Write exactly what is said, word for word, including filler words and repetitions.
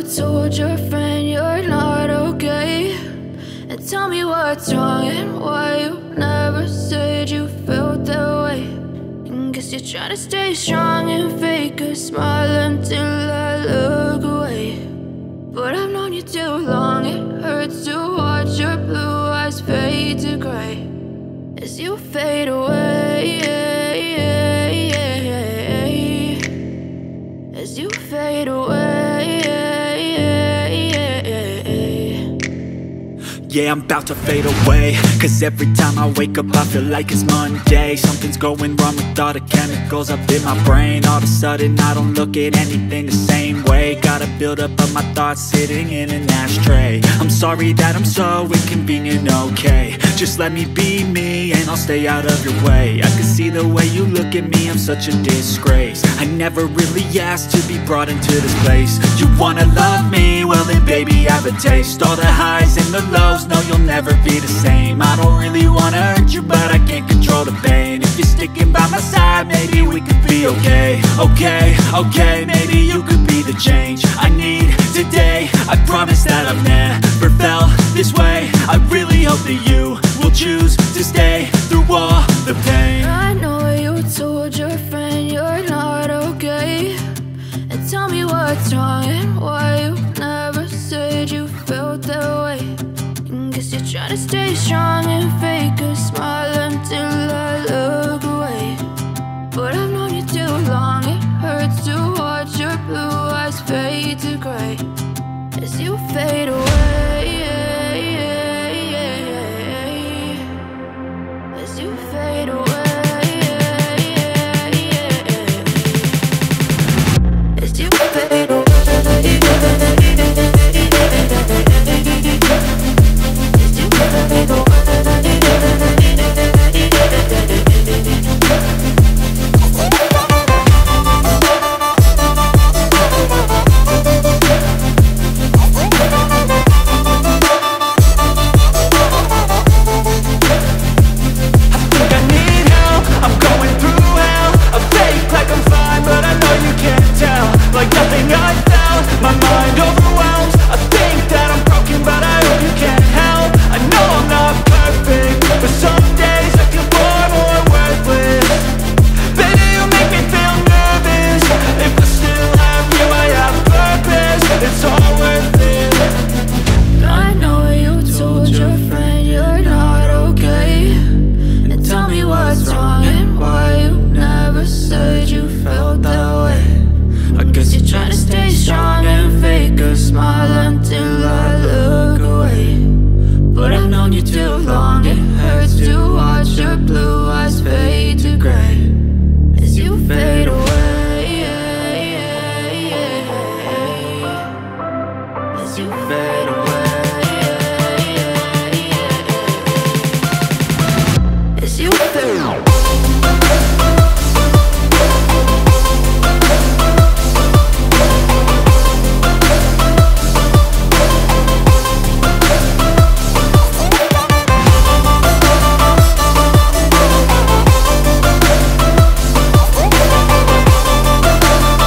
told your friend you're not okay, and tell me what's wrong and why you never said you felt that way. And guess you're trying to stay strong and fake a smile until I look away. But I've known you too long, it hurts to watch your blue eyes fade to gray as you fade away, as you fade away. Yeah, I'm about to fade away, cause every time I wake up I feel like it's Monday. Something's going wrong with all the chemicals up in my brain. All of a sudden I don't look at anything the same way. Gotta build up of my thoughts sitting in an ashtray. I'm sorry that I'm so inconvenient, okay. Just let me be me and I'll stay out of your way. I can see the way you look at me, I'm such a disgrace. I never really asked to be brought into this place. You wanna love me? Well then baby, have a taste. All the highs and the lows, no, you'll never be the same. I don't really wanna hurt you, but I can't control the pain. If you're sticking by my side, maybe we could be okay. Okay, okay, maybe you could be the change I need today. I promise that I've never felt this way. I really hope that you will choose to stay through all the pain. I know you told your friend you're not okay, and tell me what's wrong and why you never said you felt that way. Guess you're trying to stay strong and fake a smile until I look away. But I've known you too long, it hurts to watch your blue eyes fade to gray as you fade